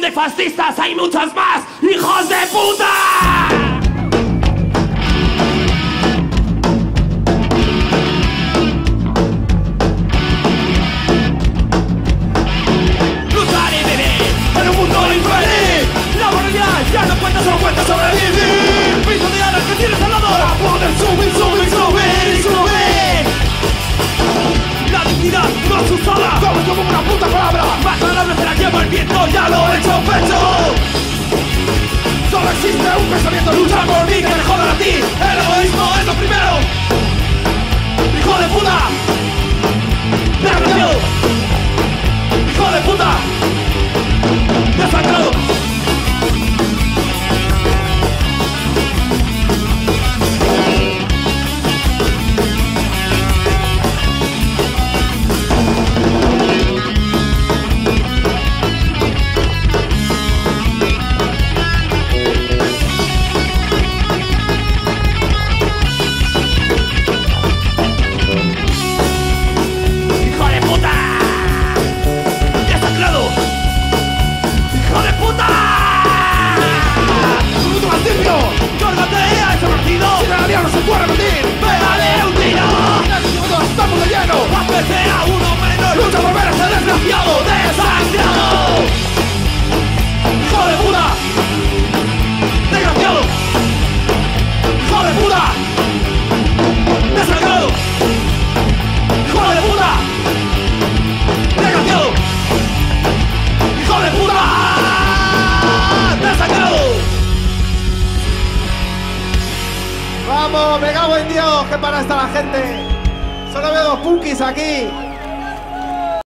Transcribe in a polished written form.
de fascistas hay muchas más, hijos de puta. Ya no cuenta, solo cuenta sobrevivir. Piso de alas que tienes al lado para poder subir, subir, subir y subir. La dignidad no es usada como una puta palabra. Más palabras se la lleva el viento, ya lo he hecho pecho. Solo existe un pensamiento, lucha por mí, que me jodan a ti. El egoísmo es lo primero. Hijo de puta, desgraciado. Hijo de puta, desangrado. No se puede repetir. Pégale un tiro. Estamos de lleno. Aunque sea uno menos. Lucha por ver a ese desgraciado desangrado. Hijo de puta. Desgraciado. Hijo de puta. Desangrado. Hijo de puta. Desgraciado. Hijo de puta. Desangrado. Vamos, me cago en Dios, que para está la gente. Solo veo dos punkis aquí.